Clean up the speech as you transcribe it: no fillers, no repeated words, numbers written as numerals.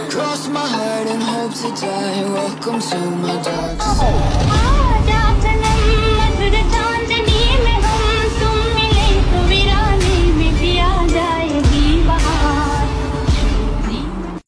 Cross my heart and hope to die. Welcome to my dark side.